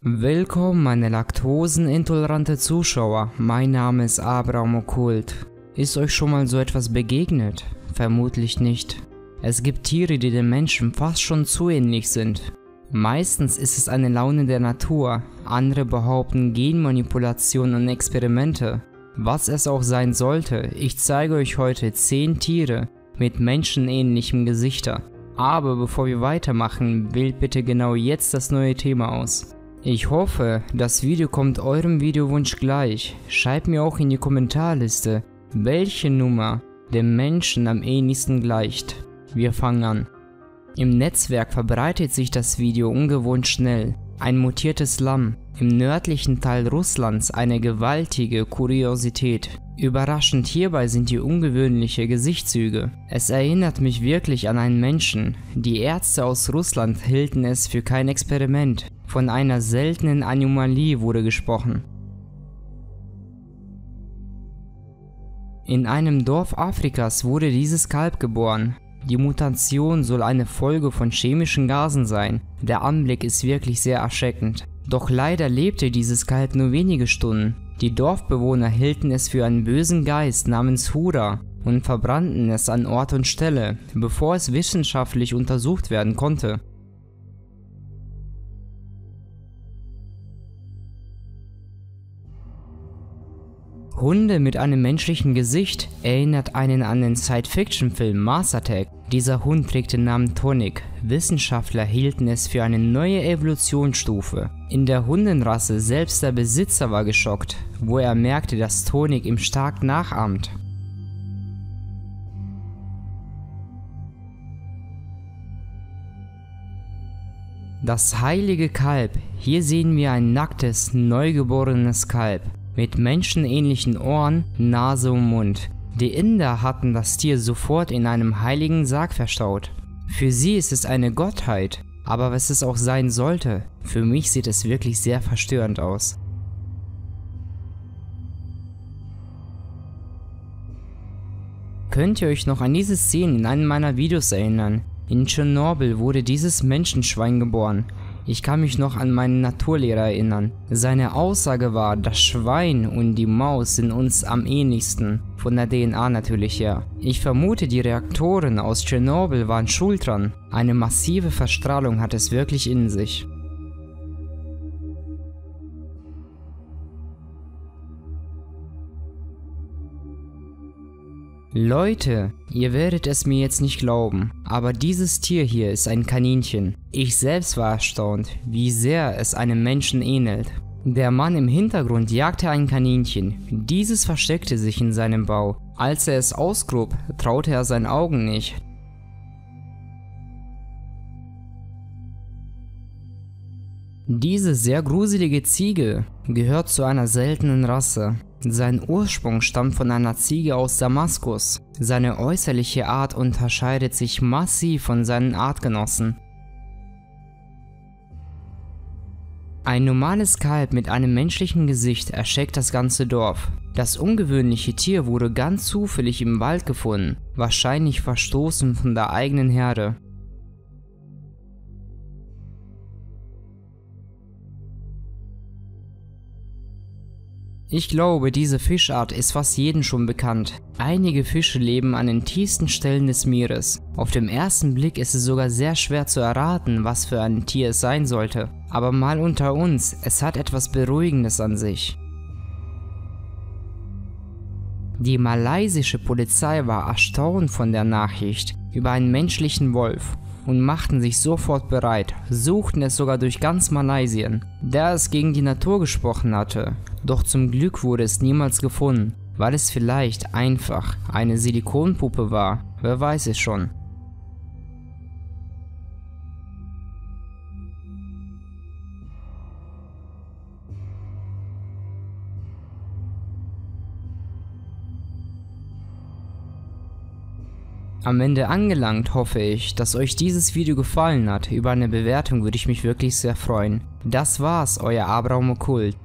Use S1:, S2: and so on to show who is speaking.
S1: Willkommen meine laktosenintolerante Zuschauer, mein Name ist Abraham Okkult. Ist euch schon mal so etwas begegnet? Vermutlich nicht. Es gibt Tiere, die den Menschen fast schon zu ähnlich sind. Meistens ist es eine Laune der Natur, andere behaupten Genmanipulation und Experimente. Was es auch sein sollte, ich zeige euch heute 10 Tiere mit menschenähnlichem Gesichter. Aber bevor wir weitermachen, wählt bitte genau jetzt das neue Thema aus. Ich hoffe, das Video kommt eurem Videowunsch gleich. Schreibt mir auch in die Kommentarliste, welche Nummer dem Menschen am ähnlichsten gleicht. Wir fangen an. Im Netzwerk verbreitet sich das Video ungewohnt schnell. Ein mutiertes Lamm, im nördlichen Teil Russlands eine gewaltige Kuriosität. Überraschend hierbei sind die ungewöhnlichen Gesichtszüge. Es erinnert mich wirklich an einen Menschen. Die Ärzte aus Russland hielten es für kein Experiment. Von einer seltenen Anomalie wurde gesprochen. In einem Dorf Afrikas wurde dieses Kalb geboren. Die Mutation soll eine Folge von chemischen Gasen sein. Der Anblick ist wirklich sehr erschreckend. Doch leider lebte dieses Kalb nur wenige Stunden. Die Dorfbewohner hielten es für einen bösen Geist namens Hura und verbrannten es an Ort und Stelle, bevor es wissenschaftlich untersucht werden konnte. Hunde mit einem menschlichen Gesicht erinnert einen an den Science-Fiction-Film Mars Attack. Dieser Hund trägt den Namen Tonic. Wissenschaftler hielten es für eine neue Evolutionsstufe. In der Hundenrasse selbst der Besitzer war geschockt, wo er merkte, dass Tonic ihm stark nachahmt. Das heilige Kalb. Hier sehen wir ein nacktes, neugeborenes Kalb mit menschenähnlichen Ohren, Nase und Mund. Die Inder hatten das Tier sofort in einem heiligen Sarg verstaut. Für sie ist es eine Gottheit, aber was es auch sein sollte, für mich sieht es wirklich sehr verstörend aus. Könnt ihr euch noch an diese Szene in einem meiner Videos erinnern? In Tschernobyl wurde dieses Menschenschwein geboren. Ich kann mich noch an meinen Naturlehrer erinnern. Seine Aussage war, das Schwein und die Maus sind uns am ähnlichsten, von der DNA natürlich her. Ich vermute, die Reaktoren aus Tschernobyl waren schuld dran. Eine massive Verstrahlung hat es wirklich in sich. Leute, ihr werdet es mir jetzt nicht glauben, aber dieses Tier hier ist ein Kaninchen. Ich selbst war erstaunt, wie sehr es einem Menschen ähnelt. Der Mann im Hintergrund jagte ein Kaninchen, dieses versteckte sich in seinem Bau. Als er es ausgrub, traute er seinen Augen nicht. Diese sehr gruselige Ziege gehört zu einer seltenen Rasse. Sein Ursprung stammt von einer Ziege aus Damaskus. Seine äußerliche Art unterscheidet sich massiv von seinen Artgenossen. Ein normales Kalb mit einem menschlichen Gesicht erschreckt das ganze Dorf. Das ungewöhnliche Tier wurde ganz zufällig im Wald gefunden, wahrscheinlich verstoßen von der eigenen Herde. Ich glaube, diese Fischart ist fast jedem schon bekannt. Einige Fische leben an den tiefsten Stellen des Meeres. Auf den ersten Blick ist es sogar sehr schwer zu erraten, was für ein Tier es sein sollte. Aber mal unter uns, es hat etwas Beruhigendes an sich. Die malaysische Polizei war erstaunt von der Nachricht über einen menschlichen Wolf und machten sich sofort bereit, suchten es sogar durch ganz Malaysia, da es gegen die Natur gesprochen hatte. Doch zum Glück wurde es niemals gefunden, weil es vielleicht einfach eine Silikonpuppe war, wer weiß es schon. Am Ende angelangt hoffe ich, dass euch dieses Video gefallen hat. Über eine Bewertung würde ich mich wirklich sehr freuen. Das war's, euer Abraham Okkult.